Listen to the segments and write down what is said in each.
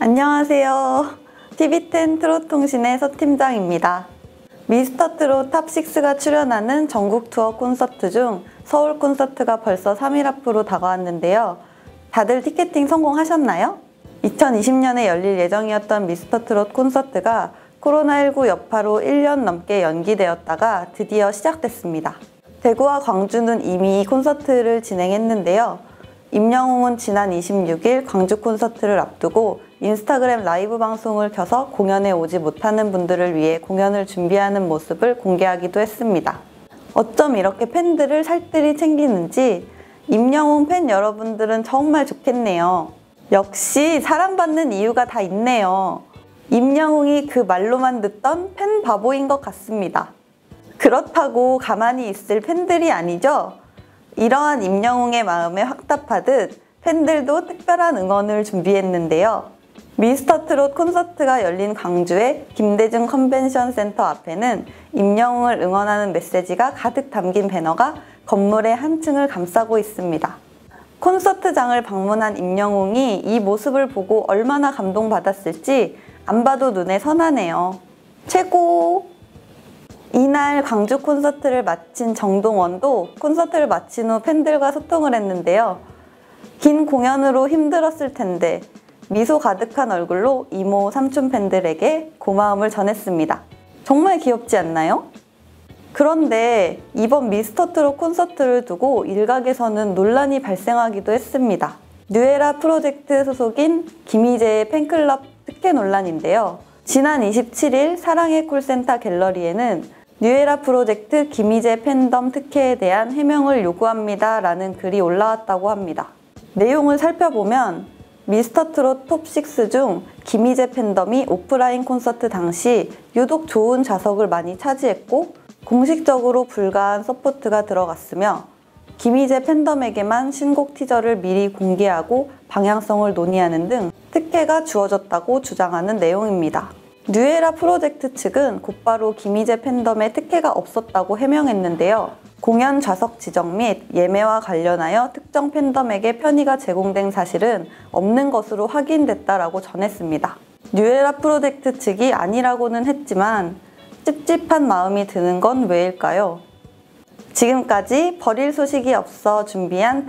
안녕하세요. TV10 트롯통신의 서팀장입니다. 미스터트롯 탑6가 출연하는 전국 투어 콘서트 중 서울 콘서트가 벌써 3일 앞으로 다가왔는데요. 다들 티켓팅 성공하셨나요? 2020년에 열릴 예정이었던 미스터트롯 콘서트가 코로나19 여파로 1년 넘게 연기되었다가 드디어 시작됐습니다. 대구와 광주는 이미 콘서트를 진행했는데요. 임영웅은 지난 26일 광주 콘서트를 앞두고 인스타그램 라이브 방송을 켜서 공연에 오지 못하는 분들을 위해 공연을 준비하는 모습을 공개하기도 했습니다. 어쩜 이렇게 팬들을 살뜰히 챙기는지 임영웅 팬 여러분들은 정말 좋겠네요. 역시 사랑받는 이유가 다 있네요. 임영웅이 그 말로만 듣던 팬 바보인 것 같습니다. 그렇다고 가만히 있을 팬들이 아니죠? 이러한 임영웅의 마음에 확답하듯 팬들도 특별한 응원을 준비했는데요. 미스터트롯 콘서트가 열린 광주의 김대중 컨벤션 센터 앞에는 임영웅을 응원하는 메시지가 가득 담긴 배너가 건물의 한 층을 감싸고 있습니다. 콘서트장을 방문한 임영웅이 이 모습을 보고 얼마나 감동받았을지 안 봐도 눈에 선하네요. 최고! 이날 광주 콘서트를 마친 정동원도 콘서트를 마친 후 팬들과 소통을 했는데요. 긴 공연으로 힘들었을 텐데 미소 가득한 얼굴로 이모, 삼촌 팬들에게 고마움을 전했습니다. 정말 귀엽지 않나요? 그런데 이번 미스터트롯 콘서트를 두고 일각에서는 논란이 발생하기도 했습니다. 뉴에라 프로젝트 소속인 김희재의 팬클럽 특혜 논란인데요. 지난 27일 사랑의 콜센터 갤러리에는 뉴에라 프로젝트 김희재 팬덤 특혜에 대한 해명을 요구합니다 라는 글이 올라왔다고 합니다. 내용을 살펴보면 미스터트롯 톱6 중 김희재 팬덤이 오프라인 콘서트 당시 유독 좋은 좌석을 많이 차지했고 공식적으로 불가한 서포트가 들어갔으며 김희재 팬덤에게만 신곡 티저를 미리 공개하고 방향성을 논의하는 등 특혜가 주어졌다고 주장하는 내용입니다. 뉴에라 프로젝트 측은 곧바로 김희재 팬덤에 특혜가 없었다고 해명했는데요. 공연 좌석 지정 및 예매와 관련하여 특정 팬덤에게 편의가 제공된 사실은 없는 것으로 확인됐다라고 전했습니다. 뉴에라 프로젝트 측이 아니라고는 했지만 찝찝한 마음이 드는 건 왜일까요? 지금까지 버릴 소식이 없어 준비한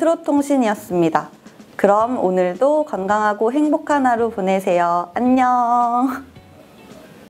트롯통신이었습니다. 그럼 오늘도 건강하고 행복한 하루 보내세요. 안녕!